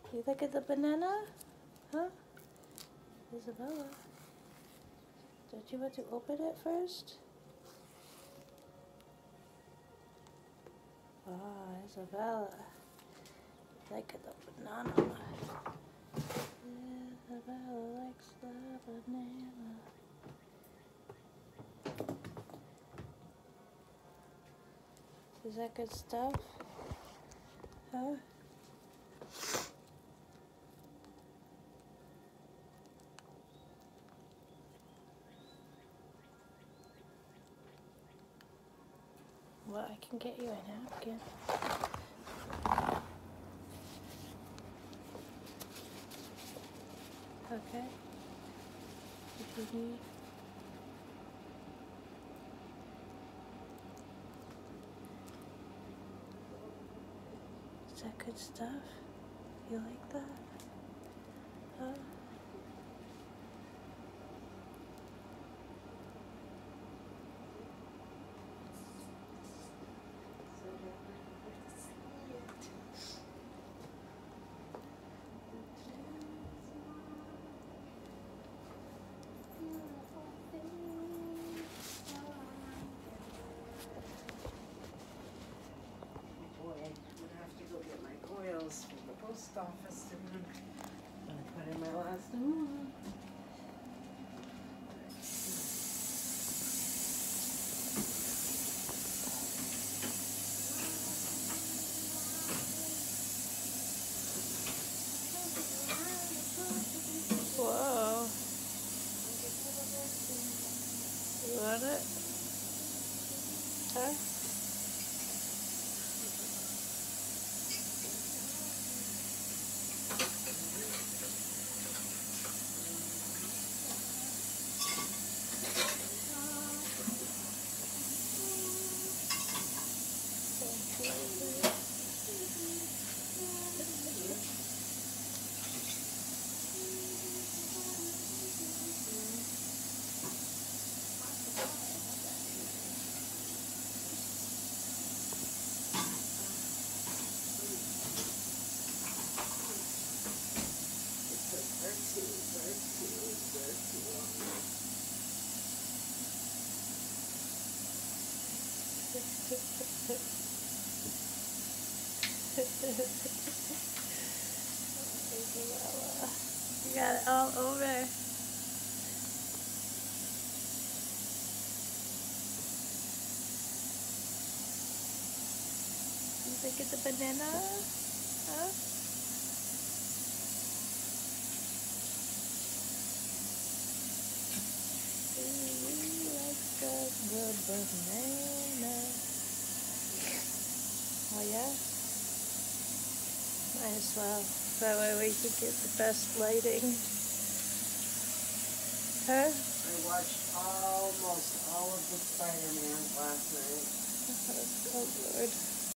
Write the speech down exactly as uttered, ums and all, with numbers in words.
You look at the banana? Huh? Isabella. Don't you want to open it first? Ah, Isabella. Like the banana. Isabella likes the banana. Is that good stuff? Huh? Well, I can get you a napkin. Okay. If you need. Is that good stuff? You like that? Huh? From the post office and I'm gonna put in my last one. Whoa. You want it? Huh? You got it all over. You look at the banana? Huh? Ooh, like a good banana. Oh yeah? Might as well. That way we can get the best lighting. Huh? I watched almost all of the Spider-Man last night. Oh, Lord.